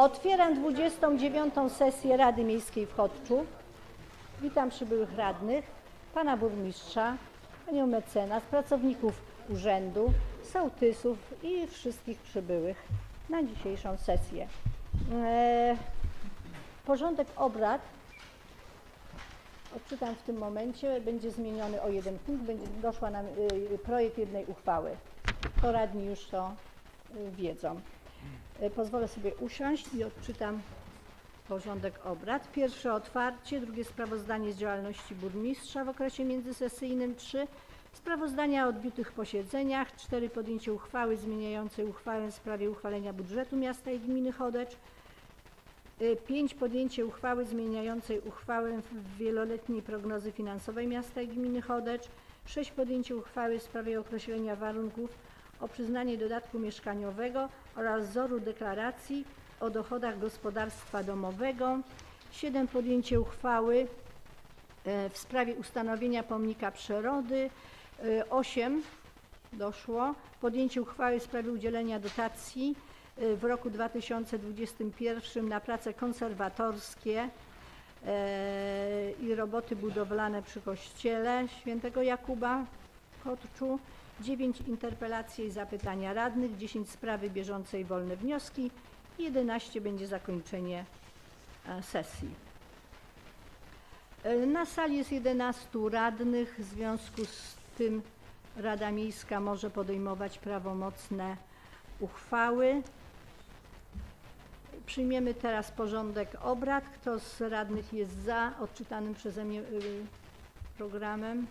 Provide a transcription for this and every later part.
Otwieram 29. sesję Rady Miejskiej w Chodczu. Witam przybyłych radnych, pana burmistrza, panią mecenas, pracowników urzędu, sołtysów i wszystkich przybyłych na dzisiejszą sesję. Porządek obrad, odczytam w tym momencie, będzie zmieniony o jeden punkt, będzie doszła nam projekt jednej uchwały. To radni już to wiedzą. Pozwolę sobie usiąść i odczytam porządek obrad. Pierwsze otwarcie, drugie sprawozdanie z działalności burmistrza w okresie międzysesyjnym, 3 sprawozdania o odbytych posiedzeniach, 4 podjęcie uchwały zmieniającej uchwałę w sprawie uchwalenia budżetu miasta i gminy Chodecz, 5 podjęcie uchwały zmieniającej uchwałę wieloletniej prognozy finansowej miasta i gminy Chodecz, 6 podjęcie uchwały w sprawie określenia warunków o przyznanie dodatku mieszkaniowego oraz wzoru deklaracji o dochodach gospodarstwa domowego, 7 podjęcie uchwały w sprawie ustanowienia pomnika przyrody, 8 doszło podjęcie uchwały w sprawie udzielenia dotacji w roku 2021 na prace konserwatorskie i roboty budowlane przy kościele Świętego Jakuba w Chodczu, 9 interpelacji i zapytania radnych, 10 sprawy bieżące i wolne wnioski, 11 będzie zakończenie sesji. Na sali jest 11 radnych, w związku z tym Rada Miejska może podejmować prawomocne uchwały. Przyjmiemy teraz porządek obrad. Kto z radnych jest za odczytanym przeze mnie programem?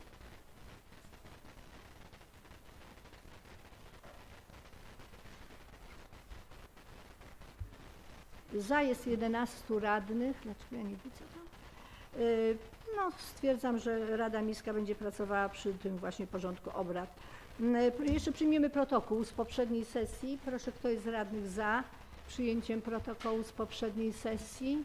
Za jest 11 radnych. Dlaczego ja nie widzę tam? No, stwierdzam, że Rada Miejska będzie pracowała przy tym właśnie porządku obrad. Jeszcze przyjmiemy protokół z poprzedniej sesji. Proszę, kto jest z radnych za przyjęciem protokołu z poprzedniej sesji?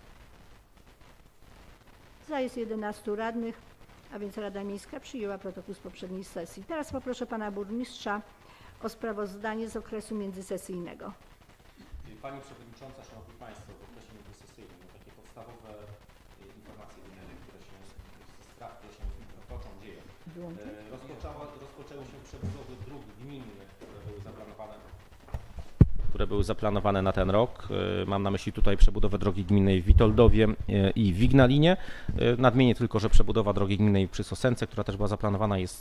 Za jest 11 radnych, a więc Rada Miejska przyjęła protokół z poprzedniej sesji. Teraz poproszę pana burmistrza o sprawozdanie z okresu międzysesyjnego. Pani Przewodnicząca, Szanowni Państwo, w okresie międzysesyjnym takie podstawowe informacje wymiany, które się z spraw, które się toczą, dzieją. Rozpoczęły się przebudowy dróg gminnych, które były zaplanowane na ten rok. Mam na myśli tutaj przebudowę drogi gminnej w Witoldowie i w Ignalinie. Nadmienię tylko, że przebudowa drogi gminnej przy Sosence, która też była zaplanowana, jest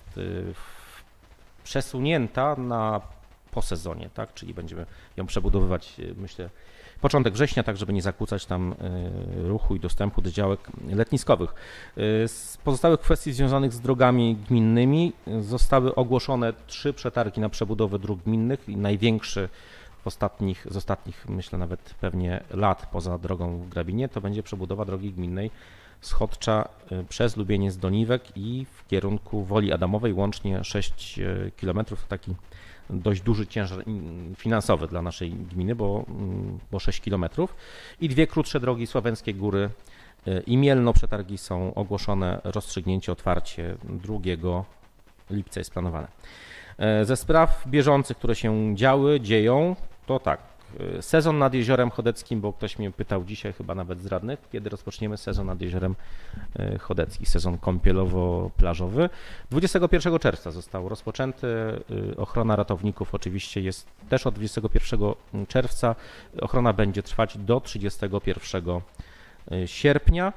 przesunięta po sezonie, tak? Czyli będziemy ją przebudowywać, myślę, początek września, tak żeby nie zakłócać tam ruchu i dostępu do działek letniskowych. Z pozostałych kwestii związanych z drogami gminnymi zostały ogłoszone 3 przetargi na przebudowę dróg gminnych i największy z ostatnich, myślę, nawet pewnie lat poza drogą w Grabinie, to będzie przebudowa drogi gminnej z Chodcza przez Lubieniec do Niwek i w kierunku Woli Adamowej, łącznie 6 km, to taki dość duży ciężar finansowy dla naszej gminy, bo 6 km. I 2 krótsze drogi Sławęskie Góry i Mielno. Przetargi są ogłoszone, rozstrzygnięcie, otwarcie 2 lipca jest planowane. Ze spraw bieżących, które się dzieją, to tak, sezon nad Jeziorem Chodeckim, bo ktoś mnie pytał dzisiaj chyba nawet z radnych, kiedy rozpoczniemy sezon nad Jeziorem Chodeckim, sezon kąpielowo-plażowy. 21 czerwca został rozpoczęty, ochrona ratowników oczywiście jest też od 21 czerwca, ochrona będzie trwać do 31 sierpnia.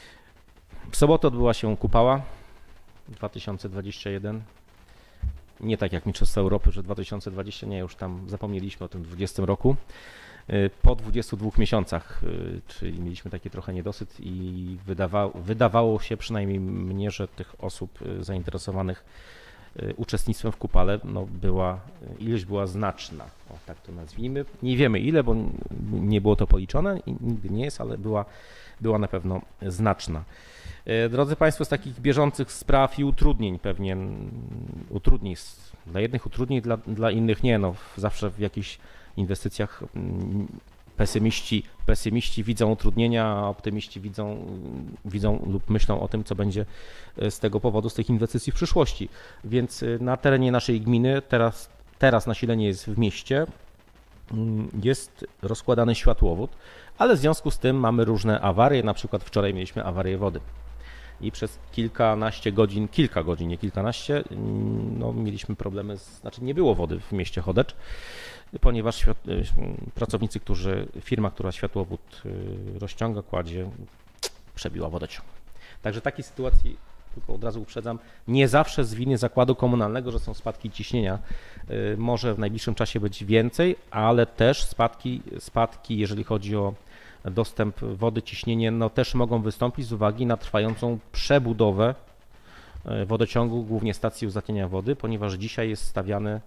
W sobotę odbyła się Kupała 2021. Nie tak jak Mistrzostwa Europy, że 2020, nie, już tam zapomnieliśmy o tym 20 roku. Po 22 miesiącach, czyli mieliśmy taki trochę niedosyt i wydawało się, przynajmniej mnie, że tych osób zainteresowanych uczestnictwem w Kupale, no ilość była znaczna, o tak to nazwijmy. Nie wiemy ile, bo nie było to policzone i nigdy nie jest, ale była na pewno znaczna. Drodzy Państwo, z takich bieżących spraw i utrudnień pewnie, dla jednych utrudnień, dla innych nie, no zawsze w jakichś inwestycjach pesymiści widzą utrudnienia, a optymiści widzą lub myślą o tym, co będzie z tego powodu, z tych inwestycji w przyszłości. Więc na terenie naszej gminy teraz nasilenie jest w mieście, jest rozkładany światłowód, ale w związku z tym mamy różne awarie, na przykład wczoraj mieliśmy awarię wody i przez kilkanaście godzin, kilka godzin, nie kilkanaście, no, mieliśmy problemy, znaczy nie było wody w mieście Chodecz, ponieważ pracownicy, firma, która światłowód rozciąga, kładzie, przebiła wodociąg. Także takiej sytuacji, tylko od razu uprzedzam, nie zawsze z winy zakładu komunalnego, że są spadki ciśnienia, może w najbliższym czasie być więcej, ale też spadki, jeżeli chodzi o dostęp wody, ciśnienie, no też mogą wystąpić z uwagi na trwającą przebudowę wodociągu, głównie stacji uzdatniania wody, ponieważ dzisiaj jest stawiany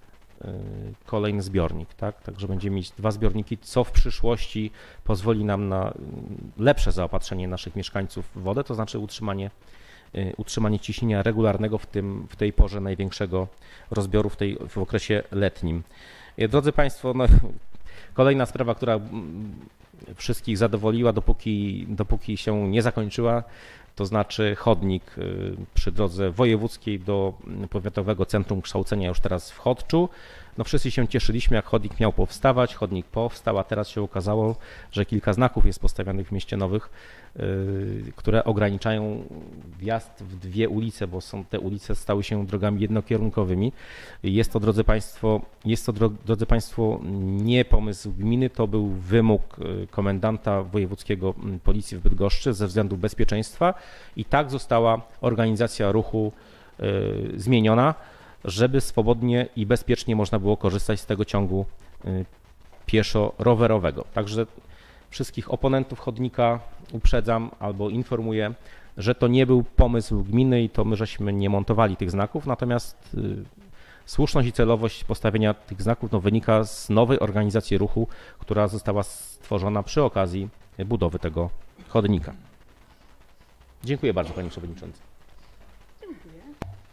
kolejny zbiornik, tak? Także będziemy mieć 2 zbiorniki, co w przyszłości pozwoli nam na lepsze zaopatrzenie naszych mieszkańców w wodę, to znaczy utrzymanie ciśnienia regularnego w tej porze największego rozbioru w okresie letnim. Drodzy Państwo, no, kolejna sprawa, która wszystkich zadowoliła, dopóki się nie zakończyła, to znaczy chodnik przy drodze wojewódzkiej do Powiatowego Centrum Kształcenia już teraz w Chodczu. No wszyscy się cieszyliśmy, jak chodnik miał powstawać, chodnik powstał, a teraz się okazało, że kilka znaków jest postawionych w Mieście Nowych, które ograniczają wjazd w 2 ulice, bo te ulice stały się drogami jednokierunkowymi. Jest to, drodzy Państwo, nie pomysł gminy, to był wymóg komendanta wojewódzkiego Policji w Bydgoszczy ze względu bezpieczeństwa i tak została organizacja ruchu zmieniona, żeby swobodnie i bezpiecznie można było korzystać z tego ciągu pieszo-rowerowego. Także wszystkich oponentów chodnika uprzedzam albo informuję, że to nie był pomysł gminy i to my żeśmy nie montowali tych znaków, natomiast słuszność i celowość postawienia tych znaków wynika z nowej organizacji ruchu, która została stworzona przy okazji budowy tego chodnika. Dziękuję bardzo, Panie Przewodniczący. Dziękuję.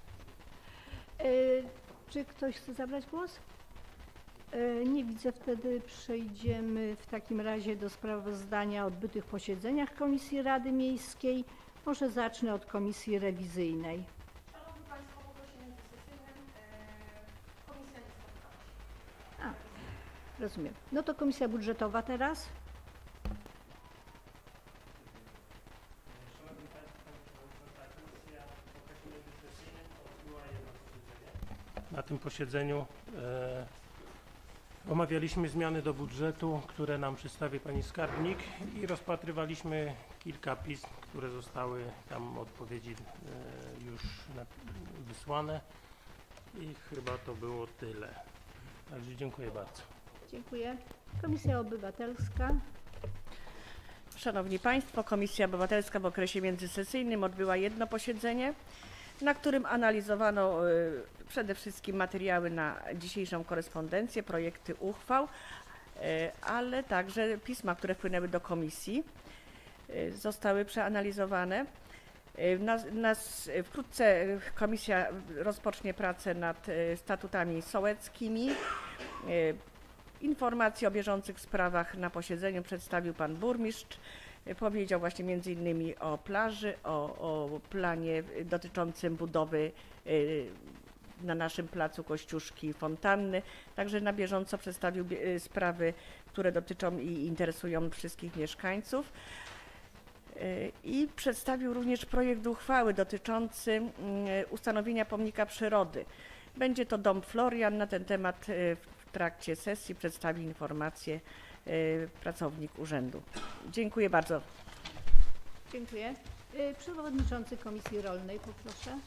Czy ktoś chce zabrać głos? Nie widzę, wtedy przejdziemy w takim razie do sprawozdania o odbytych posiedzeniach Komisji Rady Miejskiej. Może zacznę od Komisji Rewizyjnej. Szanowni Państwo, w okresie międzysesyjnym komisja nie spotkała się. Rozumiem. No to Komisja Budżetowa teraz. Szanowni Państwo, komisja w okresie międzysesyjnym odbyła jedno posiedzenie. Na tym posiedzeniu omawialiśmy zmiany do budżetu, które nam przedstawi Pani Skarbnik i rozpatrywaliśmy kilka pism, które zostały tam odpowiedzi już wysłane i chyba to było tyle. Także dziękuję bardzo. Dziękuję. Komisja Obywatelska. Szanowni Państwo, Komisja Obywatelska w okresie międzysesyjnym odbyła jedno posiedzenie, na którym analizowano przede wszystkim materiały na dzisiejszą korespondencję, projekty uchwał, ale także pisma, które wpłynęły do komisji, zostały przeanalizowane. Wkrótce komisja rozpocznie pracę nad statutami sołeckimi. Informacje o bieżących sprawach na posiedzeniu przedstawił Pan Burmistrz. Powiedział właśnie między innymi o plaży, o planie dotyczącym budowy na naszym placu Kościuszki fontanny. Także na bieżąco przedstawił sprawy, które dotyczą i interesują wszystkich mieszkańców. I przedstawił również projekt uchwały dotyczący ustanowienia pomnika przyrody. Będzie to Dom Florian. Na ten temat w trakcie sesji przedstawi informację pracownik urzędu. Dziękuję bardzo. Dziękuję. Przewodniczący Komisji Rolnej, poproszę.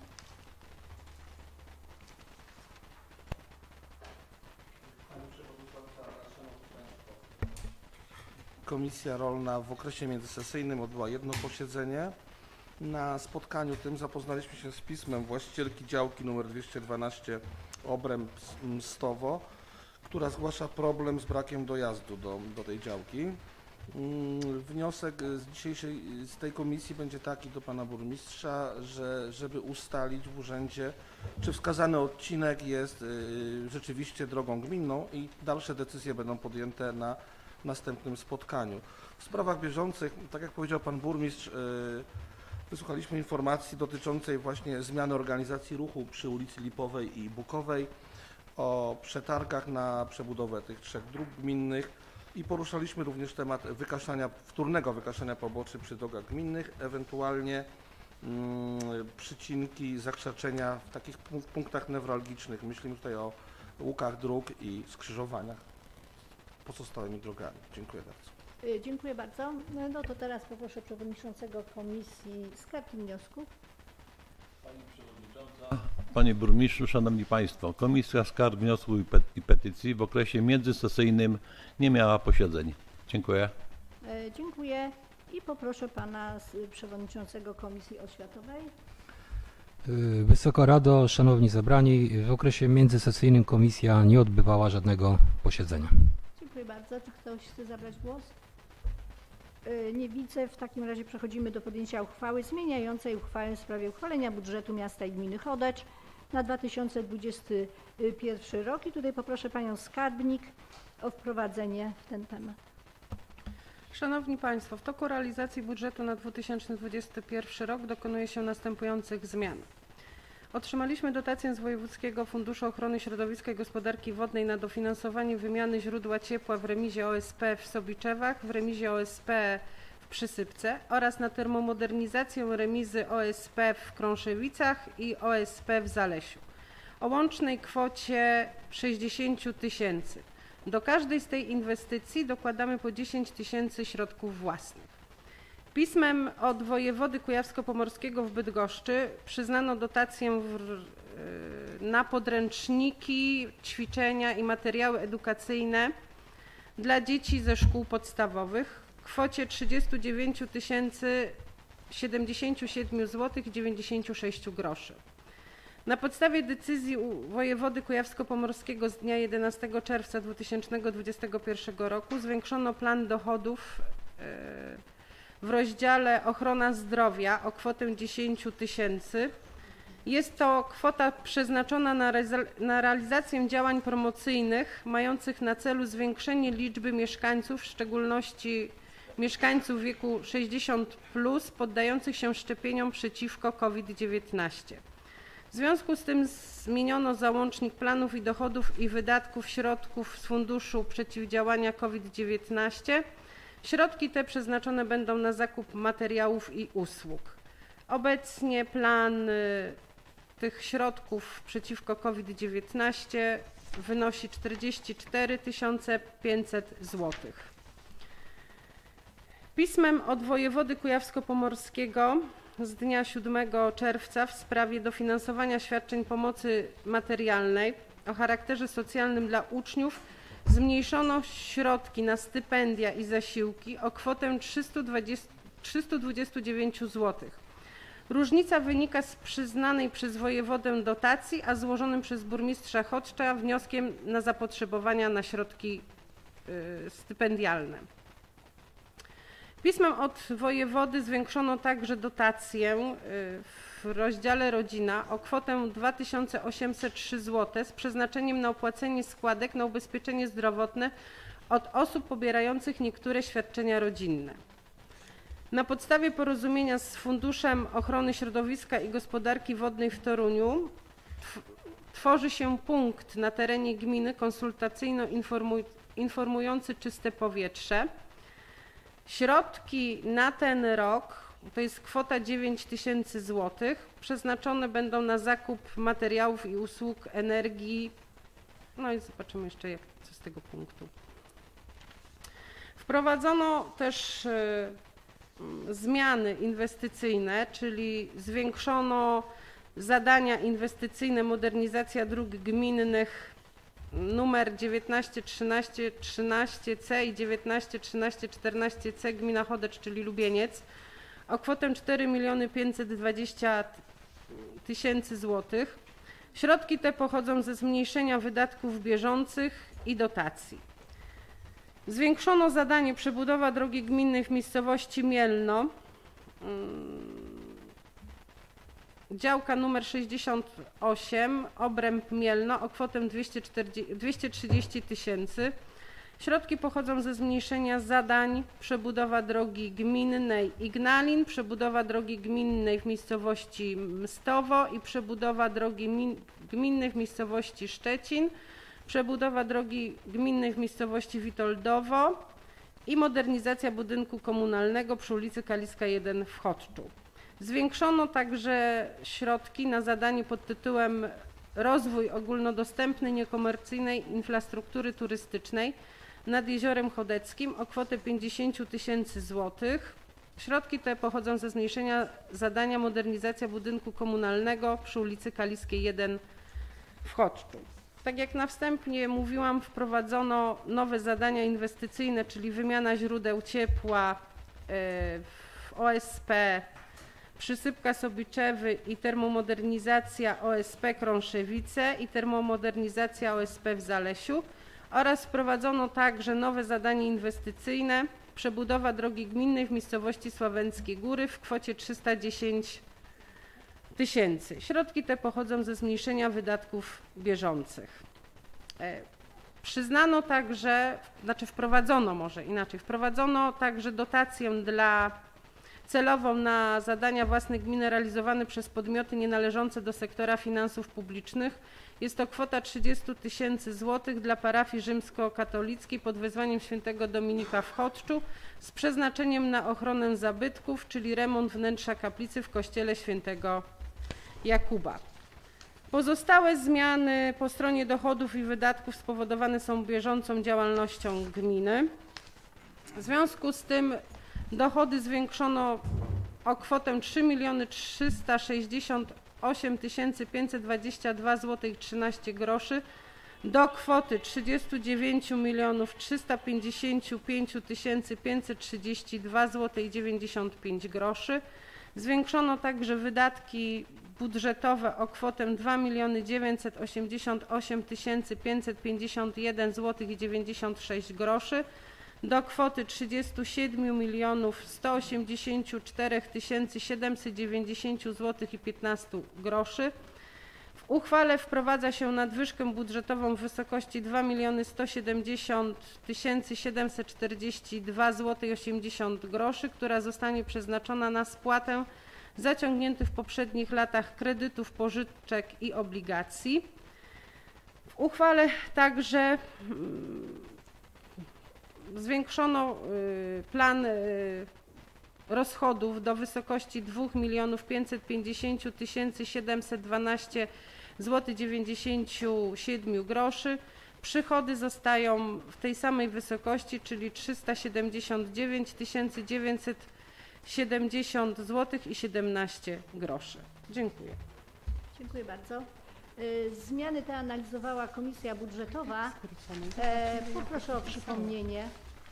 Komisja Rolna w okresie międzysesyjnym odbyła jedno posiedzenie. Na spotkaniu tym zapoznaliśmy się z pismem właścicielki działki nr 212 Obręb-Mstowo, która zgłasza problem z brakiem dojazdu do tej działki. Wniosek z tej komisji będzie taki do pana burmistrza, żeby ustalić w urzędzie, czy wskazany odcinek jest rzeczywiście drogą gminną i dalsze decyzje będą podjęte na następnym spotkaniu. W sprawach bieżących, tak jak powiedział pan burmistrz, wysłuchaliśmy informacji dotyczącej właśnie zmiany organizacji ruchu przy ulicy Lipowej i Bukowej o przetargach na przebudowę tych 3 dróg gminnych i poruszaliśmy również temat wtórnego wykaszania poboczy przy drogach gminnych, ewentualnie przycinki, zakrzaczenia w takich punktach newralgicznych. Myślimy tutaj o łukach dróg i skrzyżowaniach pozostałymi drogami. Dziękuję bardzo. Dziękuję bardzo. No to teraz poproszę przewodniczącego komisji skarg i wniosków. Pani Przewodnicząca, Panie Burmistrzu, Szanowni Państwo, Komisja Skarg, Wniosków i Petycji w okresie międzysesyjnym nie miała posiedzeń. Dziękuję. Dziękuję i poproszę pana przewodniczącego Komisji Oświatowej. Wysoka Rado, Szanowni Zebrani, w okresie międzysesyjnym komisja nie odbywała żadnego posiedzenia. Dziękuję bardzo. Czy ktoś chce zabrać głos? Nie widzę. W takim razie przechodzimy do podjęcia uchwały zmieniającej uchwałę w sprawie uchwalenia budżetu miasta i gminy Chodecz na 2021 rok. I tutaj poproszę panią skarbnik o wprowadzenie w ten temat. Szanowni Państwo, w toku realizacji budżetu na 2021 rok dokonuje się następujących zmian. Otrzymaliśmy dotację z Wojewódzkiego Funduszu Ochrony Środowiska i Gospodarki Wodnej na dofinansowanie wymiany źródła ciepła w remizie OSP w Sobiczewach, w remizie OSP w Przysypce oraz na termomodernizację remizy OSP w Krąszewicach i OSP w Zalesiu o łącznej kwocie 60 000. Do każdej z tej inwestycji dokładamy po 10 000 środków własnych. Pismem od wojewody kujawsko-pomorskiego w Bydgoszczy przyznano dotację na podręczniki, ćwiczenia i materiały edukacyjne dla dzieci ze szkół podstawowych w kwocie 39 077 zł 96 groszy. Na podstawie decyzji wojewody kujawsko-pomorskiego z dnia 11 czerwca 2021 roku zwiększono plan dochodów w rozdziale Ochrona Zdrowia o kwotę 10 000. Jest to kwota przeznaczona na realizację działań promocyjnych mających na celu zwiększenie liczby mieszkańców, w szczególności mieszkańców wieku 60+, poddających się szczepieniom przeciwko COVID-19. W związku z tym zmieniono załącznik planów i dochodów i wydatków środków z Funduszu Przeciwdziałania COVID-19. Środki te przeznaczone będą na zakup materiałów i usług. Obecnie plan tych środków przeciwko COVID-19 wynosi 44 500 zł. Pismem od wojewody kujawsko-pomorskiego z dnia 7 czerwca w sprawie dofinansowania świadczeń pomocy materialnej o charakterze socjalnym dla uczniów zmniejszono środki na stypendia i zasiłki o kwotę 329 zł. Różnica wynika z przyznanej przez wojewodę dotacji, a złożonym przez burmistrza Chodzcza wnioskiem na zapotrzebowania na środki stypendialne. Pismem od wojewody zwiększono także dotację w rozdziale Rodzina o kwotę 2803 zł z przeznaczeniem na opłacenie składek na ubezpieczenie zdrowotne od osób pobierających niektóre świadczenia rodzinne. Na podstawie porozumienia z Funduszem Ochrony Środowiska i Gospodarki Wodnej w Toruniu tworzy się punkt na terenie gminy konsultacyjno-informujący Czyste Powietrze. Środki na ten rok, to jest kwota 9 000 zł, przeznaczone będą na zakup materiałów i usług energii. No i zobaczymy jeszcze co z tego punktu. Wprowadzono też zmiany inwestycyjne, czyli zwiększono zadania inwestycyjne modernizacja dróg gminnych numer 19 13 13C i 19 13 14C gmina Chodecz, czyli Lubieniec, o kwotę 4 520 000 zł. Środki te pochodzą ze zmniejszenia wydatków bieżących i dotacji. Zwiększono zadanie przebudowa drogi gminnej w miejscowości Mielno, działka numer 68, obręb Mielno o kwotę 230 000. Środki pochodzą ze zmniejszenia zadań przebudowa drogi gminnej Ignalin, przebudowa drogi gminnej w miejscowości Mstowo i przebudowa drogi gminnej w miejscowości Szczecin, przebudowa drogi gminnej w miejscowości Witoldowo i modernizacja budynku komunalnego przy ulicy Kaliska 1 w Chodczu. Zwiększono także środki na zadanie pod tytułem Rozwój ogólnodostępnej, niekomercyjnej infrastruktury turystycznej nad Jeziorem Chodeckim o kwotę 50 000 złotych. Środki te pochodzą ze zmniejszenia zadania modernizacja budynku komunalnego przy ulicy Kaliskiej 1 w Chodczu. Tak jak na wstępie mówiłam, wprowadzono nowe zadania inwestycyjne, czyli wymiana źródeł ciepła w OSP, przysypka Sobiczewy i termomodernizacja OSP Krąszewice i termomodernizacja OSP w Zalesiu oraz wprowadzono także nowe zadanie inwestycyjne, przebudowa drogi gminnej w miejscowości Sławęckie Góry w kwocie 310 000. Środki te pochodzą ze zmniejszenia wydatków bieżących. Przyznano także, wprowadzono także dotację celową na zadania własne gminy realizowane przez podmioty nienależące do sektora finansów publicznych. Jest to kwota 30 000 złotych dla parafii rzymskokatolickiej pod wezwaniem świętego Dominika w Chodczu z przeznaczeniem na ochronę zabytków, czyli remont wnętrza kaplicy w kościele świętego Jakuba. Pozostałe zmiany po stronie dochodów i wydatków spowodowane są bieżącą działalnością gminy. W związku z tym dochody zwiększono o kwotę 3 368 522 zł 13 groszy do kwoty 39 355 532 zł 95 groszy. Zwiększono także wydatki budżetowe o kwotę 2 988 551 zł 96 groszy do kwoty 37 184 790 zł i 15 groszy. W uchwale wprowadza się nadwyżkę budżetową w wysokości 2 170 742 zł i 80 groszy, która zostanie przeznaczona na spłatę zaciągniętych w poprzednich latach kredytów, pożyczek i obligacji. W uchwale także zwiększono plan rozchodów do wysokości 2 550 712 zł 97 groszy. Przychody zostają w tej samej wysokości, czyli 379 970 zł i 17 groszy. Dziękuję. Dziękuję bardzo. Zmiany te analizowała Komisja Budżetowa. Poproszę o przypomnienie.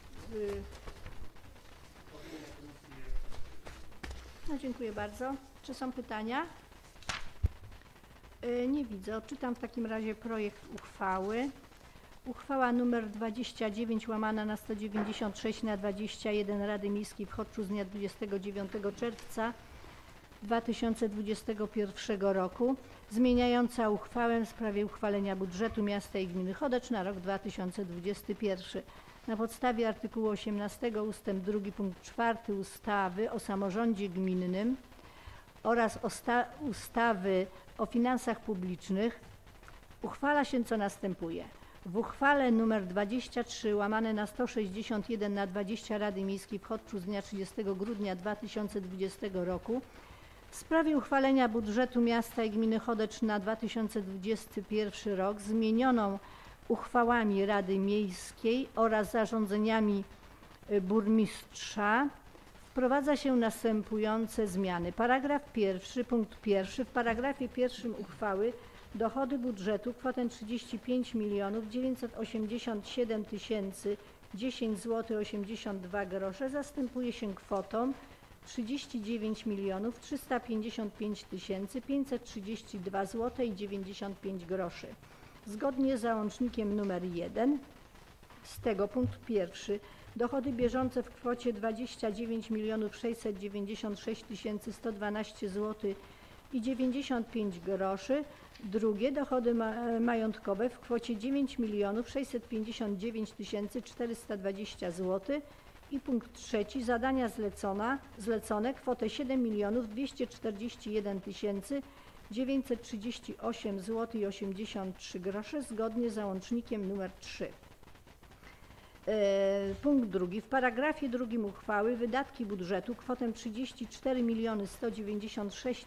No, dziękuję bardzo. Czy są pytania? Nie widzę. Odczytam w takim razie projekt uchwały. Uchwała nr 29/196/21 Rady Miejskiej w Chodczu z dnia 29 czerwca 2021 roku zmieniająca uchwałę w sprawie uchwalenia budżetu miasta i gminy Chodecz na rok 2021. Na podstawie artykułu 18 ust. 2 punkt 4 ustawy o samorządzie gminnym oraz ustawy o finansach publicznych uchwala się co następuje. W uchwale nr 23/161/20 Rady Miejskiej w Chodczu z dnia 30 grudnia 2020 roku w sprawie uchwalenia budżetu miasta i gminy Chodecz na 2021 rok zmienioną uchwałami Rady Miejskiej oraz zarządzeniami burmistrza wprowadza się następujące zmiany. Paragraf 1, punkt 1. W paragrafie 1 uchwały dochody budżetu kwotę 35 987 010 zł 82 grosze zastępuje się kwotą 39 355 532 zł i 95 groszy. Zgodnie z załącznikiem nr 1 z tego punkt 1 dochody bieżące w kwocie 29 696 112 zł i 95 groszy Drugie, dochody majątkowe w kwocie 9 659 420 zł. I punkt trzeci, zadania zlecone, kwotę 7 241 938 zł i 83 grosze zgodnie z załącznikiem nr 3. Punkt drugi. W paragrafie drugim uchwały wydatki budżetu kwotę 34 196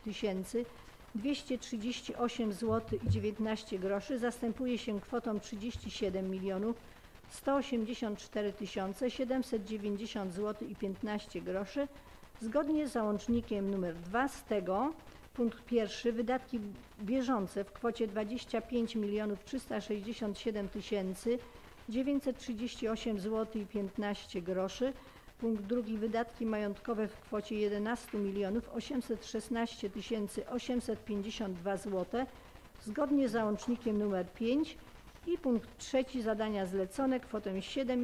238 zł i 19 groszy zastępuje się kwotą 37 184 790 zł i 15 groszy zgodnie z załącznikiem nr 2. Z tego punkt pierwszy, wydatki bieżące w kwocie 25 367 938 zł i 15 groszy. Punkt drugi, wydatki majątkowe w kwocie 11 816 852 zł zgodnie z załącznikiem nr 5. I punkt trzeci, zadania zlecone, kwotę 7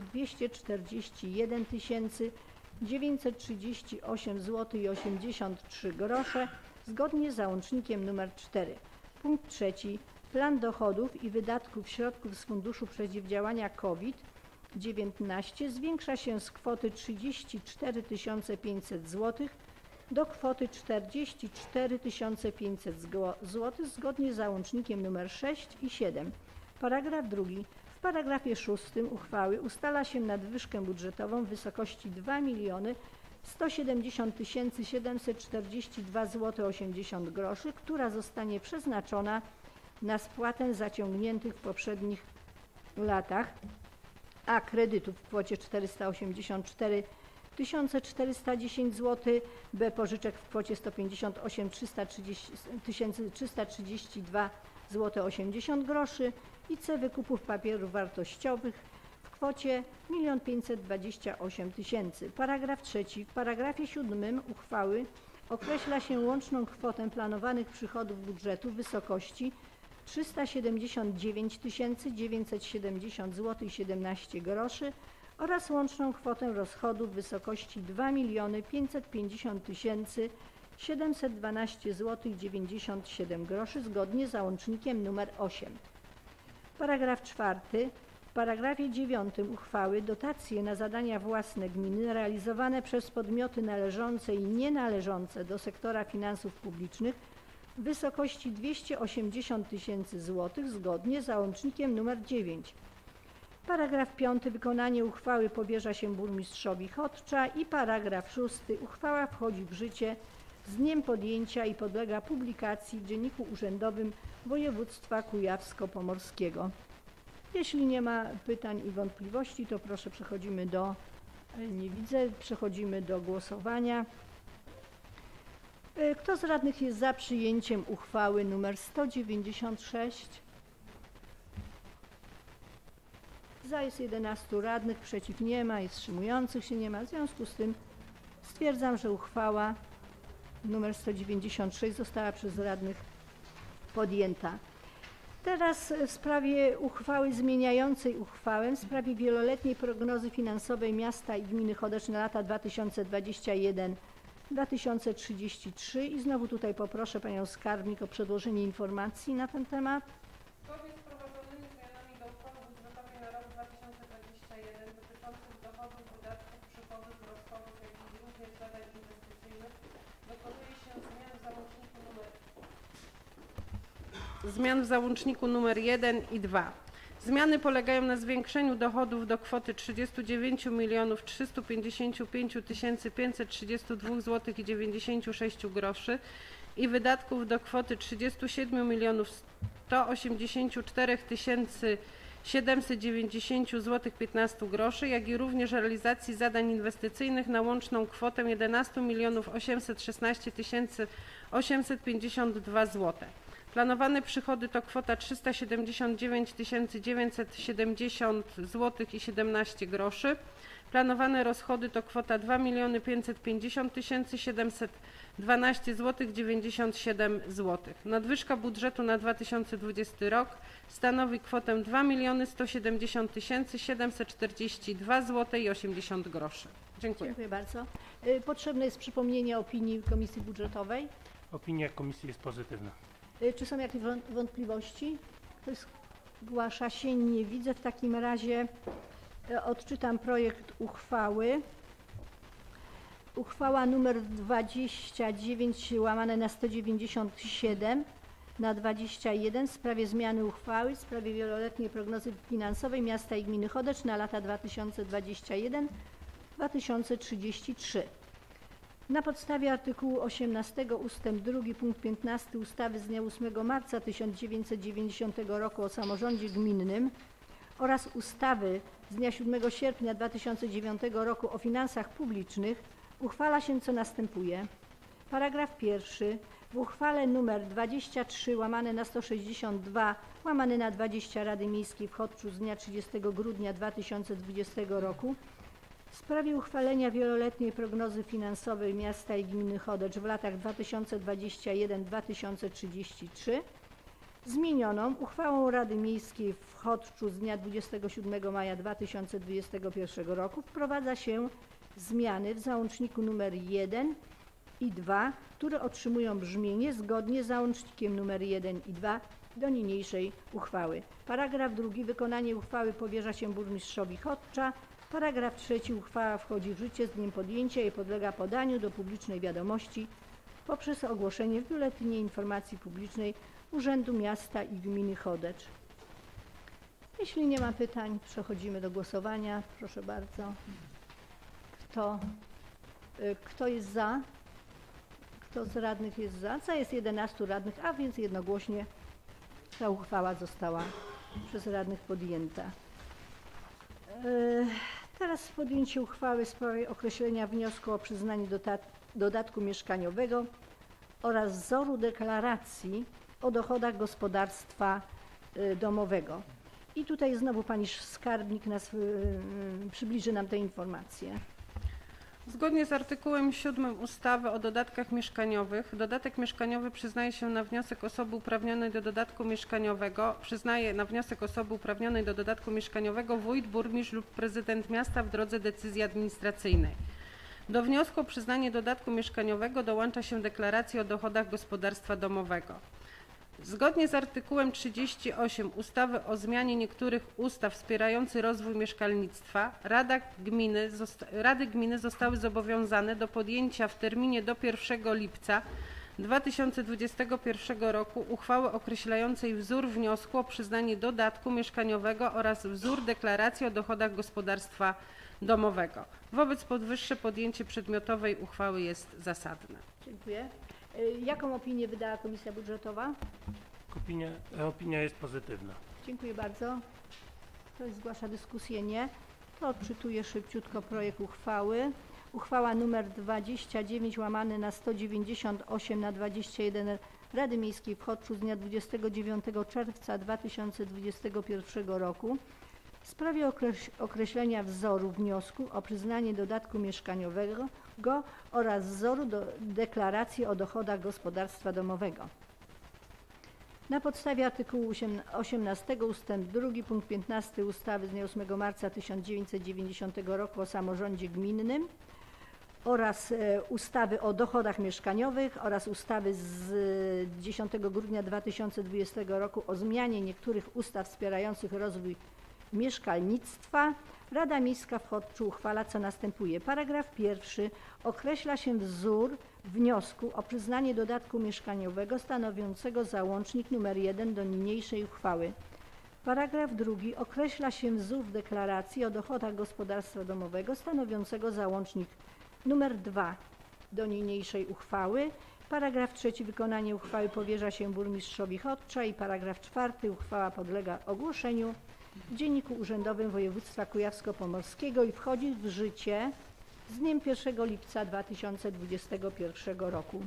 241 938 zł i 83 grosze zgodnie z załącznikiem nr 4. Punkt trzeci, plan dochodów i wydatków środków z Funduszu Przeciwdziałania COVID-19 zwiększa się z kwoty 34 500 zł do kwoty 44 500 zł zgodnie z załącznikiem nr 6 i 7. Paragraf drugi. W paragrafie 6 uchwały ustala się nadwyżkę budżetową w wysokości 2 170 742 zł 80 groszy, która zostanie przeznaczona na spłatę zaciągniętych w poprzednich latach a. kredytów w kwocie 484 410 zł, b. pożyczek w kwocie 158 332 zł 80 groszy i c. wykupów papierów wartościowych w kwocie 1 528 000. Paragraf trzeci. W paragrafie 7 uchwały określa się łączną kwotę planowanych przychodów budżetu w wysokości 379 970 zł i 17 groszy oraz łączną kwotę rozchodów w wysokości 2 550 712 zł i 97 groszy zgodnie z załącznikiem nr 8. Paragraf czwarty. W paragrafie 9 uchwały dotacje na zadania własne gminy realizowane przez podmioty należące i nienależące do sektora finansów publicznych w wysokości 280 000 zł zgodnie z załącznikiem nr 9. Paragraf 5. Wykonanie uchwały powierza się burmistrzowi Chodcza i paragraf 6. Uchwała wchodzi w życie z dniem podjęcia i podlega publikacji w Dzienniku Urzędowym Województwa Kujawsko-Pomorskiego. Jeśli nie ma pytań i wątpliwości, to proszę, nie widzę, przechodzimy do głosowania. Kto z radnych jest za przyjęciem uchwały nr 196? Za jest 11 radnych, przeciw nie ma i wstrzymujących się nie ma. W związku z tym stwierdzam, że uchwała nr 196 została przez radnych podjęta. Teraz w sprawie uchwały zmieniającej uchwałę w sprawie wieloletniej prognozy finansowej miasta i gminy Chodecz na lata 2021-2033 i znowu tutaj poproszę panią skarbnik o przedłożenie informacji na ten temat. Zgodnie z wprowadzonymi zmianami do uchwały budżetowej na rok 2021 dotyczących dochodów, wydatków, przychodów, rozchodów, jak i również zadań inwestycyjnych dokonuje się zmian w załączniku nr 1 i 2. Zmiany polegają na zwiększeniu dochodów do kwoty 39 355 532 zł i 96 groszy i wydatków do kwoty 37 184 790 zł 15 groszy, jak i również realizacji zadań inwestycyjnych na łączną kwotę 11 816 852 zł. Planowane przychody to kwota 379 970 zł i 17 groszy. Planowane rozchody to kwota 2 550 712 zł 97 zł. Nadwyżka budżetu na 2020 rok stanowi kwotę 2 170 742 zł i 80 groszy. Dziękuję. Dziękuję bardzo. Potrzebne jest przypomnienie opinii Komisji Budżetowej. Opinia komisji jest pozytywna. Czy są jakieś wątpliwości? Ktoś zgłasza się? Nie widzę. W takim razie odczytam projekt uchwały. Uchwała nr 29/197/21 w sprawie zmiany uchwały w sprawie wieloletniej prognozy finansowej miasta i gminy Chodecz na lata 2021-2033. Na podstawie artykułu 18 ust. 2 punkt 15 ustawy z dnia 8 marca 1990 roku o samorządzie gminnym oraz ustawy z dnia 7 sierpnia 2009 roku o finansach publicznych uchwala się, co następuje. Paragraf 1. W uchwale nr 23/162/20 Rady Miejskiej w Chodczu z dnia 30 grudnia 2020 roku w sprawie uchwalenia wieloletniej prognozy finansowej miasta i gminy Chodecz w latach 2021-2033 zmienioną uchwałą Rady Miejskiej w Chodczu z dnia 27 maja 2021 roku wprowadza się zmiany w załączniku nr 1 i 2, które otrzymują brzmienie zgodnie z załącznikiem nr 1 i 2 do niniejszej uchwały. Paragraf 2. Wykonanie uchwały powierza się burmistrzowi Chodcza. Paragraf 3. Uchwała wchodzi w życie z dniem podjęcia i podlega podaniu do publicznej wiadomości poprzez ogłoszenie w Biuletynie Informacji Publicznej Urzędu Miasta i Gminy Chodecz. Jeśli nie ma pytań, przechodzimy do głosowania. Proszę bardzo. Kto jest za? Kto z radnych jest za? Za jest 11 radnych, a więc jednogłośnie ta uchwała została przez radnych podjęta. Teraz podjęcie uchwały w sprawie określenia wniosku o przyznanie dodatku mieszkaniowego oraz wzoru deklaracji o dochodach gospodarstwa domowego. I tutaj znowu pani skarbnik przybliży nam te informacje. Zgodnie z artykułem 7 ustawy o dodatkach mieszkaniowych, dodatek mieszkaniowy przyznaje na wniosek osoby uprawnionej do dodatku mieszkaniowego wójt, burmistrz lub prezydent miasta w drodze decyzji administracyjnej. Do wniosku o przyznanie dodatku mieszkaniowego dołącza się deklarację o dochodach gospodarstwa domowego. Zgodnie z artykułem 38 ustawy o zmianie niektórych ustaw wspierających rozwój mieszkalnictwa, Rady Gminy zostały zobowiązane do podjęcia w terminie do 1 lipca 2021 roku uchwały określającej wzór wniosku o przyznanie dodatku mieszkaniowego oraz wzór deklaracji o dochodach gospodarstwa domowego. Wobec powyższe podjęcie przedmiotowej uchwały jest zasadne. Dziękuję. Jaką opinię wydała Komisja Budżetowa? Opinia jest pozytywna. Dziękuję bardzo. Ktoś zgłasza dyskusję? Nie. To odczytuję szybciutko projekt uchwały. Uchwała nr 29/198/21 Rady Miejskiej w Chodczu z dnia 29 czerwca 2021 roku w sprawie określenia wzoru wniosku o przyznanie dodatku mieszkaniowego oraz wzoru deklaracji o dochodach gospodarstwa domowego. Na podstawie artykułu 18 ust. 2 punkt 15 ustawy z dnia 8 marca 1990 roku o samorządzie gminnym oraz ustawy o dochodach mieszkaniowych oraz ustawy z 10 grudnia 2020 roku o zmianie niektórych ustaw wspierających rozwój mieszkalnictwa, Rada Miejska w Chodczu uchwala, co następuje. Paragraf 1. Określa się wzór wniosku o przyznanie dodatku mieszkaniowego stanowiącego załącznik nr 1 do niniejszej uchwały. Paragraf 2. Określa się wzór deklaracji o dochodach gospodarstwa domowego stanowiącego załącznik nr 2 do niniejszej uchwały. Paragraf 3. Wykonanie uchwały powierza się burmistrzowi Chodcza i paragraf 4. Uchwała podlega ogłoszeniu w Dzienniku Urzędowym Województwa Kujawsko-Pomorskiego i wchodzi w życie z dniem 1 lipca 2021 roku.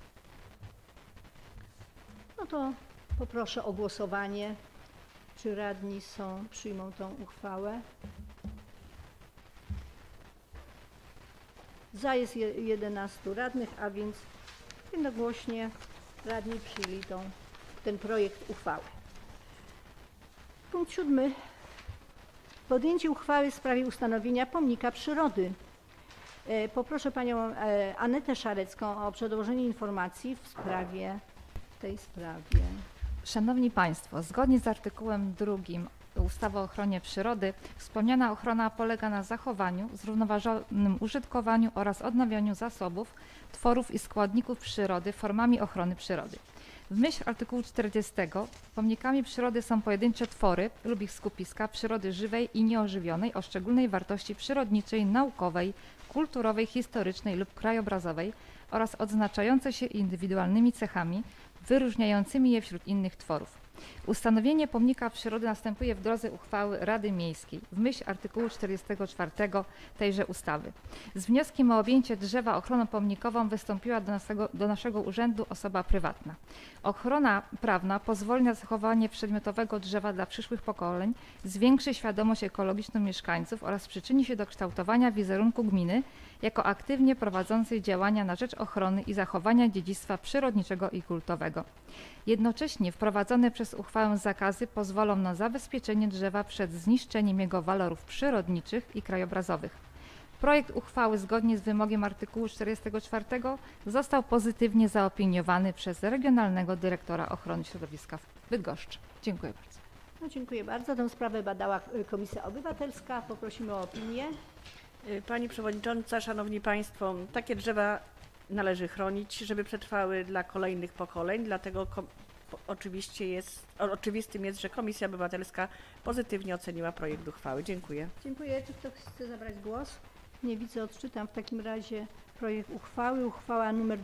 No to poproszę o głosowanie. Czy radni przyjmą tą uchwałę? Za jest 11 radnych, a więc jednogłośnie radni przyjęli ten projekt uchwały. Punkt 7. Podjęcie uchwały w sprawie ustanowienia pomnika przyrody. Poproszę panią Anetę Szarecką o przedłożenie informacji w sprawie w tej sprawie? Szanowni Państwo, zgodnie z artykułem 2 ustawy o ochronie przyrody wspomniana ochrona polega na zachowaniu, zrównoważonym użytkowaniu oraz odnawianiu zasobów, tworów i składników przyrody formami ochrony przyrody. W myśl artykułu 40 pomnikami przyrody są pojedyncze twory lub ich skupiska przyrody żywej i nieożywionej o szczególnej wartości przyrodniczej, naukowej, kulturowej, historycznej lub krajobrazowej oraz odznaczające się indywidualnymi cechami wyróżniającymi je wśród innych tworów. Ustanowienie pomnika przyrody następuje w drodze uchwały Rady Miejskiej w myśl artykułu 44 tejże ustawy. Z wnioskiem o objęcie drzewa ochroną pomnikową wystąpiła do naszego urzędu osoba prywatna. Ochrona prawna pozwoli na zachowanie przedmiotowego drzewa dla przyszłych pokoleń, zwiększy świadomość ekologiczną mieszkańców oraz przyczyni się do kształtowania wizerunku gminy jako aktywnie prowadzącej działania na rzecz ochrony i zachowania dziedzictwa przyrodniczego i kultowego. Jednocześnie wprowadzone przez uchwałę zakazy pozwolą na zabezpieczenie drzewa przed zniszczeniem jego walorów przyrodniczych i krajobrazowych. Projekt uchwały zgodnie z wymogiem artykułu 44 został pozytywnie zaopiniowany przez Regionalnego Dyrektora Ochrony Środowiska w Bydgoszczy. Dziękuję bardzo. No, dziękuję bardzo. Tę sprawę badała Komisja Obywatelska. Poprosimy o opinię. Pani Przewodnicząca, Szanowni Państwo, takie drzewa należy chronić, żeby przetrwały dla kolejnych pokoleń, dlatego oczywistym jest, że Komisja Obywatelska pozytywnie oceniła projekt uchwały. Dziękuję. Dziękuję. Czy ktoś chce zabrać głos? Nie widzę, odczytam w takim razie projekt uchwały. Uchwała nr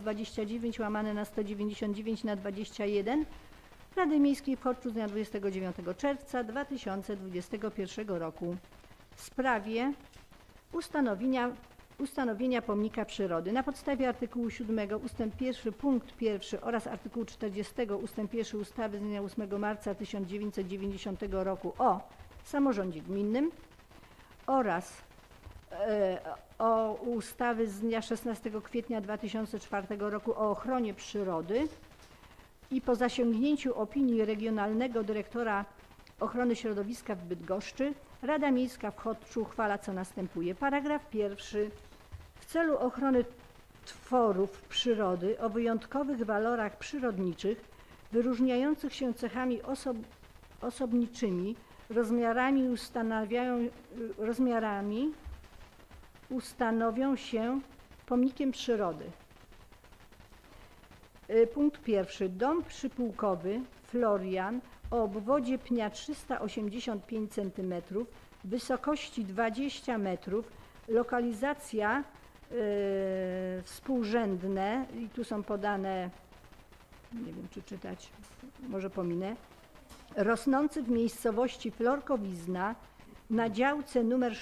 29/199/21 Rady Miejskiej w Choczu z dnia 29 czerwca 2021 roku w sprawie ustanowienia pomnika przyrody. Na podstawie artykułu 7 ust. 1 punkt 1 oraz artykułu 40 ust. 1 ustawy z dnia 8 marca 1990 roku o samorządzie gminnym oraz o ustawy z dnia 16 kwietnia 2004 roku o ochronie przyrody i po zasięgnięciu opinii Regionalnego Dyrektora Ochrony Środowiska w Bydgoszczy Rada Miejska w Choczu uchwala, co następuje. Paragraf 1. W celu ochrony tworów przyrody o wyjątkowych walorach przyrodniczych, wyróżniających się cechami osobniczymi, ustanowią się pomnikiem przyrody. Punkt 1. Dom przypułkowy Florian o obwodzie pnia 385 cm, wysokości 20 metrów, lokalizacja współrzędne i tu są podane, nie wiem czy czytać, może pominę, rosnący w miejscowości Florkowizna na działce nr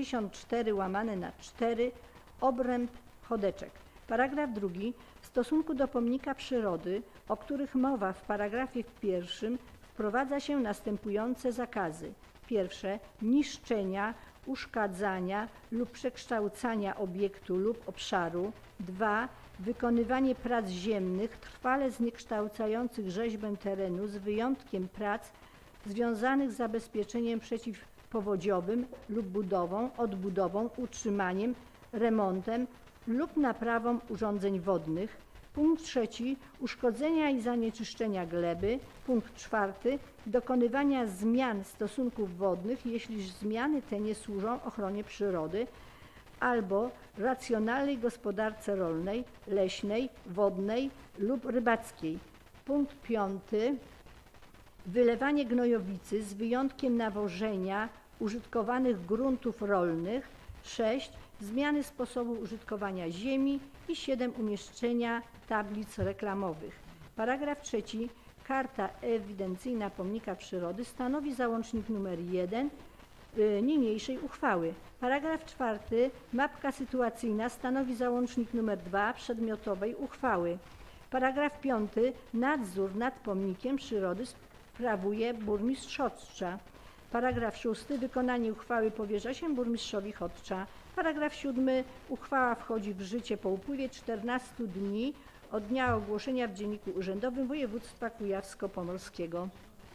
64/4 obręb Chodeczek. Paragraf 2. W stosunku do pomnika przyrody, o których mowa w paragrafie 1, wprowadza się następujące zakazy. Pierwsze, niszczenia, uszkadzania lub przekształcania obiektu lub obszaru. 2. Wykonywanie prac ziemnych trwale zniekształcających rzeźbę terenu z wyjątkiem prac związanych z zabezpieczeniem przeciwpowodziowym lub budową, odbudową, utrzymaniem, remontem lub naprawą urządzeń wodnych. Punkt 3. Uszkodzenia i zanieczyszczenia gleby. Punkt 4. Dokonywania zmian stosunków wodnych, jeśli zmiany te nie służą ochronie przyrody albo racjonalnej gospodarce rolnej, leśnej, wodnej lub rybackiej. Punkt 5. Wylewanie gnojowicy z wyjątkiem nawożenia użytkowanych gruntów rolnych. 6. Zmiany sposobu użytkowania ziemi i 7. Umieszczenia tablic reklamowych. Paragraf 3. Karta ewidencyjna pomnika przyrody stanowi załącznik nr 1 niniejszej uchwały. Paragraf 4. Mapka sytuacyjna stanowi załącznik nr 2 przedmiotowej uchwały. Paragraf 5. Nadzór nad pomnikiem przyrody sprawuje burmistrz Chocza. Paragraf 6. Wykonanie uchwały powierza się burmistrzowi Chocza. Paragraf 7. Uchwała wchodzi w życie po upływie 14 dni od dnia ogłoszenia w Dzienniku Urzędowym Województwa Kujawsko-Pomorskiego.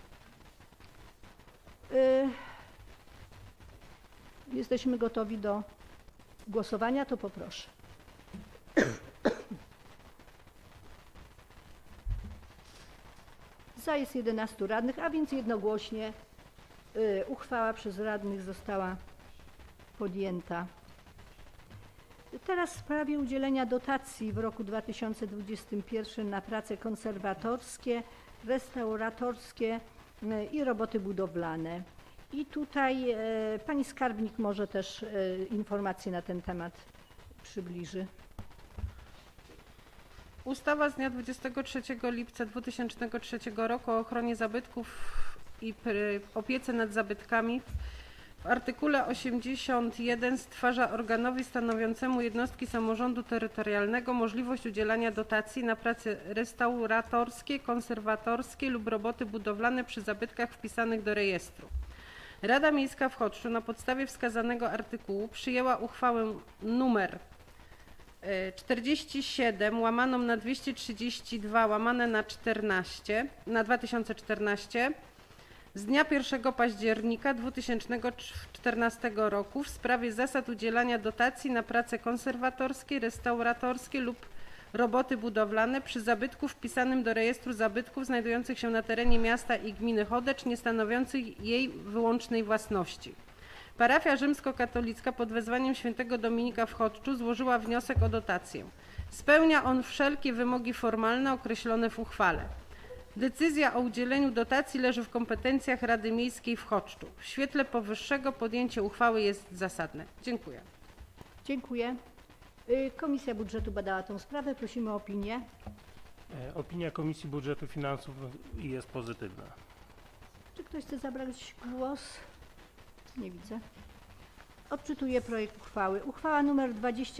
Jesteśmy gotowi do głosowania, to poproszę. Za jest 11 radnych, a więc jednogłośnie uchwała przez radnych została podjęta. Teraz w sprawie udzielenia dotacji w roku 2021 na prace konserwatorskie, restauratorskie i roboty budowlane. I tutaj pani skarbnik może też informacje na ten temat przybliży. Ustawa z dnia 23 lipca 2003 roku o ochronie zabytków i opiece nad zabytkami w artykule 81 stwarza organowi stanowiącemu jednostki samorządu terytorialnego możliwość udzielania dotacji na prace restauratorskie, konserwatorskie lub roboty budowlane przy zabytkach wpisanych do rejestru. Rada Miejska w Chodzczu na podstawie wskazanego artykułu przyjęła uchwałę nr 47/232/14 z dnia 1 października 2014 roku w sprawie zasad udzielania dotacji na prace konserwatorskie, restauratorskie lub roboty budowlane przy zabytku wpisanym do rejestru zabytków znajdujących się na terenie miasta i gminy Chodecz, nie stanowiących jej wyłącznej własności. Parafia rzymskokatolicka pod wezwaniem świętego Dominika w Chodczu złożyła wniosek o dotację. Spełnia on wszelkie wymogi formalne określone w uchwale. Decyzja o udzieleniu dotacji leży w kompetencjach Rady Miejskiej w Chodczu. W świetle powyższego podjęcie uchwały jest zasadne. Dziękuję. Dziękuję. Komisja Budżetu badała tę sprawę. Prosimy o opinię. Opinia Komisji Budżetu i Finansów jest pozytywna. Czy ktoś chce zabrać głos? Nie widzę. Odczytuję projekt uchwały. Uchwała nr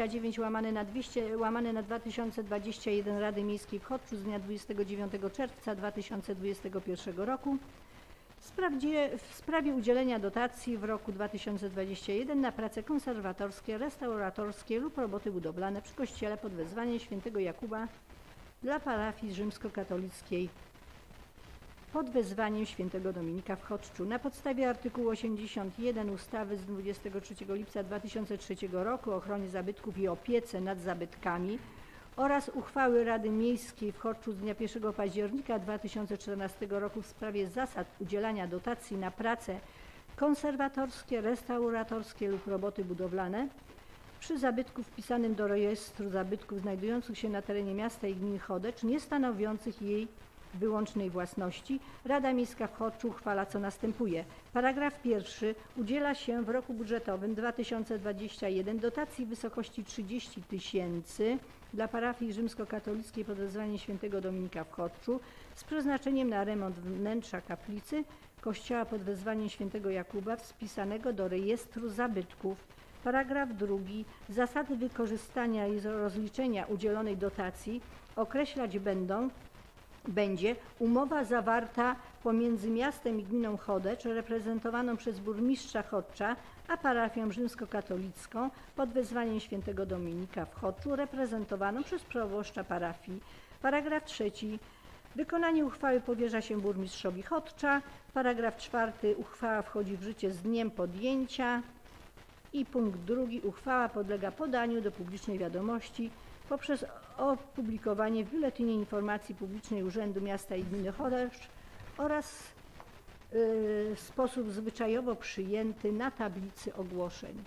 29/2021 Rady Miejskiej w Chodczu z dnia 29 czerwca 2021 roku w sprawie udzielenia dotacji w roku 2021 na prace konserwatorskie, restauratorskie lub roboty budowlane przy kościele pod wezwaniem świętego Jakuba dla parafii rzymskokatolickiej pod wezwaniem świętego Dominika w Chodczu. Na podstawie artykułu 81 ustawy z 23 lipca 2003 roku o ochronie zabytków i opiece nad zabytkami oraz uchwały Rady Miejskiej w Chodczu z dnia 1 października 2014 roku w sprawie zasad udzielania dotacji na prace konserwatorskie, restauratorskie lub roboty budowlane przy zabytku wpisanym do rejestru zabytków znajdujących się na terenie miasta i gminy Chodecz, nie stanowiących jej wyłącznej własności, Rada Miejska w Chodczu uchwala, co następuje. Paragraf 1. Udziela się w roku budżetowym 2021 dotacji w wysokości 30 000 dla parafii rzymskokatolickiej pod wezwaniem świętego Dominika w Chodczu z przeznaczeniem na remont wnętrza kaplicy kościoła pod wezwaniem świętego Jakuba wpisanego do rejestru zabytków. Paragraf 2. Zasady wykorzystania i rozliczenia udzielonej dotacji określać będzie umowa zawarta pomiędzy miastem i gminą Chodecz reprezentowaną przez burmistrza Chodcza, a parafią rzymskokatolicką pod wezwaniem świętego Dominika w Chodczu reprezentowaną przez proboszcza parafii. Paragraf 3. Wykonanie uchwały powierza się burmistrzowi Chodcza. Paragraf 4. Uchwała wchodzi w życie z dniem podjęcia. I punkt 2. Uchwała podlega podaniu do publicznej wiadomości poprzez opublikowanie w Biuletynie Informacji Publicznej Urzędu Miasta i Gminy Chodecz oraz w sposób zwyczajowo przyjęty na tablicy ogłoszeń.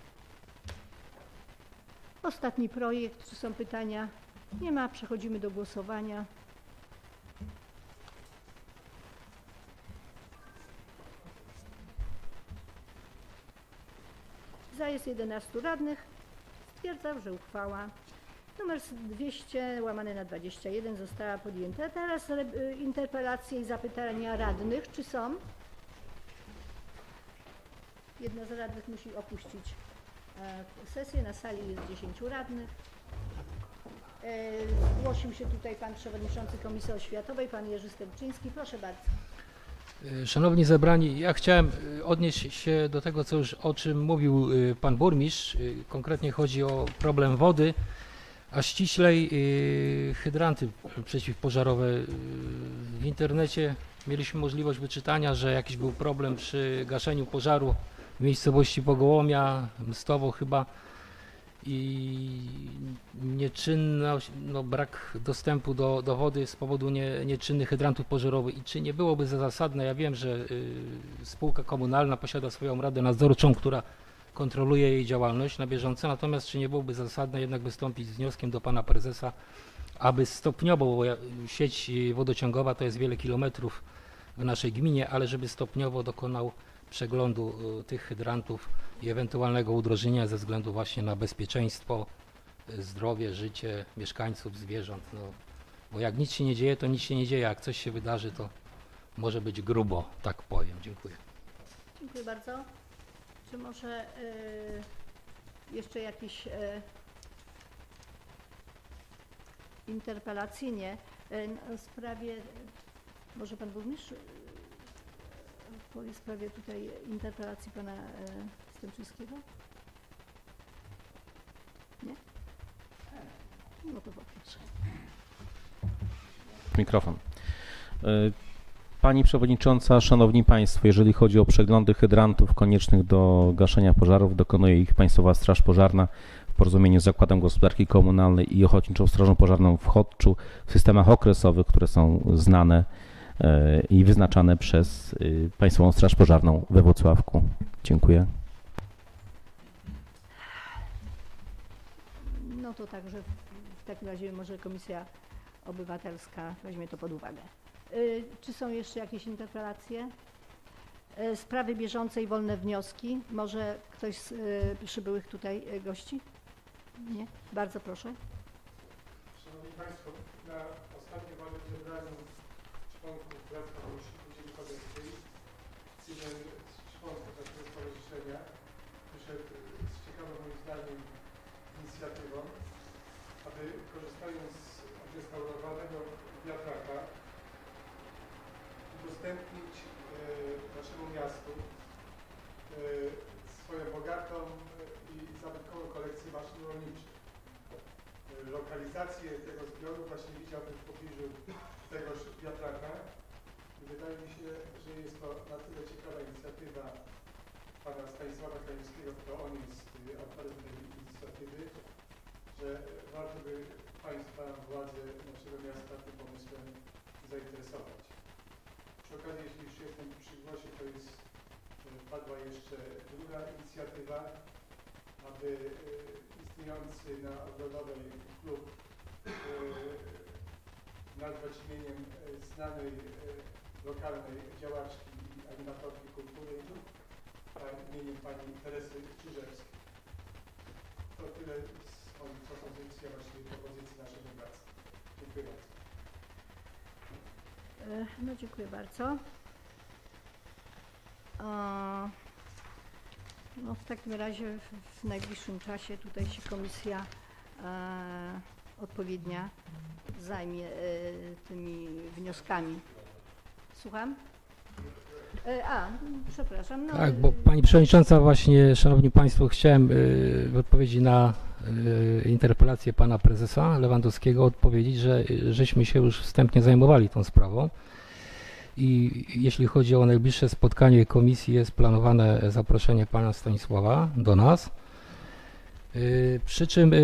Ostatni projekt. Czy są pytania? Nie ma. Przechodzimy do głosowania. Za jest 11 radnych. Stwierdzam, że uchwała nr 200/21 została podjęta. Teraz interpelacje i zapytania radnych. Czy są? Jedna z radnych musi opuścić sesję. Na sali jest 10 radnych. Zgłosił się tutaj pan przewodniczący Komisji Oświatowej, pan Jerzy Stępczyński. Proszę bardzo. Szanowni zebrani, ja chciałem odnieść się do tego, o czym mówił pan burmistrz. Konkretnie chodzi o problem wody, a ściślej hydranty przeciwpożarowe. W internecie mieliśmy możliwość wyczytania, że jakiś był problem przy gaszeniu pożaru w miejscowości Pogołomia, Mstowo chyba. i nieczynność, no brak dostępu do wody z powodu nieczynnych hydrantów pożarowych i czy nie byłoby za zasadne, ja wiem, że spółka komunalna posiada swoją radę nadzorczą, która kontroluje jej działalność na bieżąco, natomiast czy nie byłoby zasadne jednak wystąpić z wnioskiem do pana prezesa, aby stopniowo, bo sieć wodociągowa to jest wiele kilometrów w naszej gminie, ale żeby stopniowo dokonał przeglądu tych hydrantów i ewentualnego udrożnienia ze względu właśnie na bezpieczeństwo, zdrowie, życie mieszkańców, zwierząt. No, bo jak nic się nie dzieje, to nic się nie dzieje. Jak coś się wydarzy, to może być grubo, tak powiem. Dziękuję. Dziękuję bardzo. Czy może jeszcze jakiś interpelacyjnie w sprawie, może pan burmistrz powie w sprawie tutaj interpelacji pana Stęczyńskiego? Nie? No to poproszę. Mikrofon. Pani Przewodnicząca, Szanowni Państwo, jeżeli chodzi o przeglądy hydrantów koniecznych do gaszenia pożarów, dokonuje ich Państwowa Straż Pożarna w porozumieniu z Zakładem Gospodarki Komunalnej i Ochotniczą Strażą Pożarną w Chodczu w systemach okresowych, które są znane i wyznaczane przez Państwową Straż Pożarną we Włocławku. Dziękuję. No to także w takim razie może Komisja Obywatelska weźmie to pod uwagę. Czy są jeszcze jakieś interpelacje? Sprawy bieżące i wolne wnioski. Może ktoś z przybyłych tutaj gości? Nie? Bardzo proszę. Szanowni Państwo, na ostatnim walnym zebraniu członków Bractwa Udzieli Chodeckiej jeden z członków naszego stowarzyszenia wyszedł z ciekawą moim zdaniem inicjatywą, aby korzystając z odrestaurowanego wiatraka udostępnić naszemu miastu swoją bogatą i zabytkową kolekcję maszyn rolniczych. Lokalizację tego zbioru właśnie widziałbym w pobliżu tegoż wiatraka i wydaje mi się, że jest to na tyle ciekawa inicjatywa pana Stanisława Krańskiego, to on jest autorem tej inicjatywy, że warto by państwa, władze naszego miasta tym pomysłem zainteresować. Przy okazji, jeśli już jestem przy głosie, to jest padła jeszcze druga inicjatywa, aby istniejący na Ogrodowej klub nazwać imieniem znanej lokalnej działaczki i animatorki kultury, imieniem pani Teresy Czyżewskiej. To tyle z propozycji, a właściwie propozycji naszego bractwa. Dziękuję bardzo. No dziękuję bardzo. No w takim razie w najbliższym czasie tutaj się komisja odpowiednia zajmie tymi wnioskami. Słucham? Przepraszam. No, tak, bo Pani Przewodnicząca, właśnie, Szanowni Państwo, chciałem w odpowiedzi na interpelację Pana Prezesa Lewandowskiego odpowiedzieć, że żeśmy się już wstępnie zajmowali tą sprawą i jeśli chodzi o najbliższe spotkanie komisji, jest planowane zaproszenie Pana Stanisława do nas, przy czym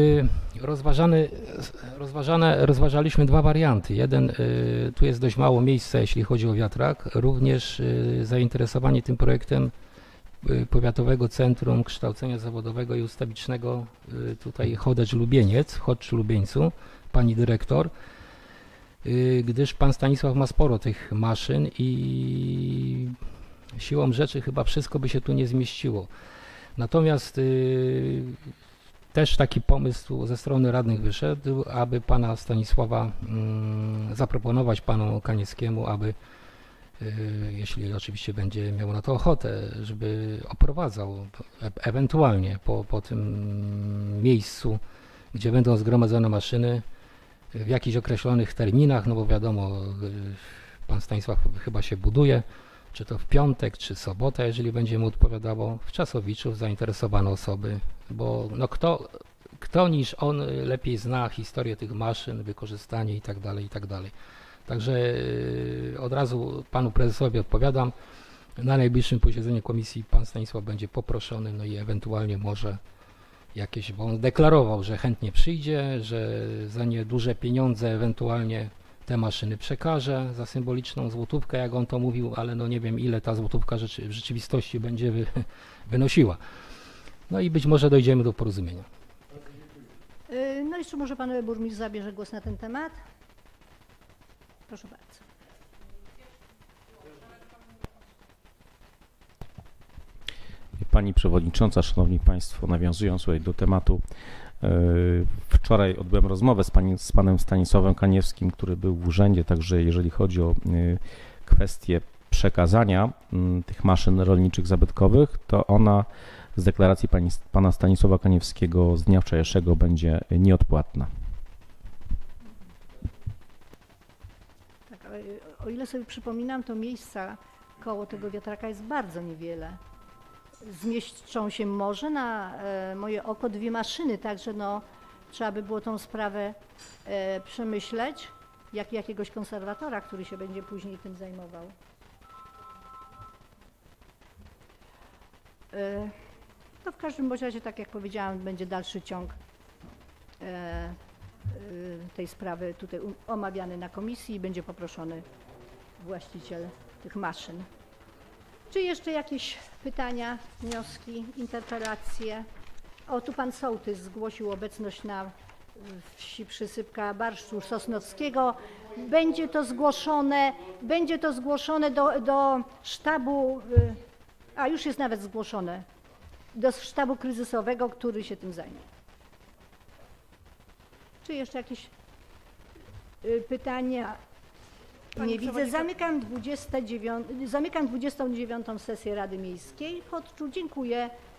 rozważaliśmy dwa warianty. Jeden, tu jest dość mało miejsca, jeśli chodzi o wiatrak, również zainteresowanie tym projektem Powiatowego Centrum Kształcenia Zawodowego i Ustawicznego tutaj Chodecz Lubieniec, w Chodczu Lubieńcu, pani dyrektor, gdyż pan Stanisław ma sporo tych maszyn i siłą rzeczy chyba wszystko by się tu nie zmieściło. Natomiast też taki pomysł ze strony radnych wyszedł, aby pana Stanisława zaproponować panu Kanieckiemu, aby jeśli oczywiście będzie miał na to ochotę, żeby oprowadzał ewentualnie po tym miejscu, gdzie będą zgromadzone maszyny w jakichś określonych terminach, no bo wiadomo, pan Stanisław chyba się buduje, czy to w piątek, czy sobotę, jeżeli będzie mu odpowiadało, w Czasowiczów zainteresowane osoby, bo no kto niż on lepiej zna historię tych maszyn, wykorzystanie i tak dalej, i tak dalej. Także od razu panu prezesowi odpowiadam, na najbliższym posiedzeniu komisji pan Stanisław będzie poproszony, no i ewentualnie może jakieś, bo on deklarował, że chętnie przyjdzie, że za nieduże pieniądze ewentualnie te maszyny przekaże za symboliczną złotówkę, jak on to mówił, ale no nie wiem, ile ta złotówka w rzeczywistości będzie wynosiła. No i być może dojdziemy do porozumienia. No jeszcze może pan burmistrz zabierze głos na ten temat? Proszę bardzo. Pani Przewodnicząca, Szanowni Państwo, nawiązując tutaj do tematu, wczoraj odbyłem rozmowę z panem Stanisławem Kaniewskim, który był w urzędzie, także jeżeli chodzi o kwestię przekazania tych maszyn rolniczych zabytkowych, to ona z deklaracji pana Stanisława Kaniewskiego z dnia wczorajszego będzie nieodpłatna. Tak, ale o ile sobie przypominam, to miejsca koło tego wiatraka jest bardzo niewiele. Zmieszczą się może na moje oko 2 maszyny, także no, trzeba by było tą sprawę przemyśleć, jak jakiegoś konserwatora, który się będzie później tym zajmował. To w każdym razie, tak jak powiedziałam, będzie dalszy ciąg tej sprawy tutaj omawiany na komisji i będzie poproszony właściciel tych maszyn. Czy jeszcze jakieś pytania, wnioski, interpelacje? O, tu pan sołtys zgłosił obecność na wsi Przysypka Barszczu Sosnowskiego. Będzie to zgłoszone do sztabu, a już jest nawet zgłoszone, do sztabu kryzysowego, który się tym zajmie. Czy jeszcze jakieś pytania? Nie widzę. Zamykam 29. Sesję Rady Miejskiej w Chodczu. Dziękuję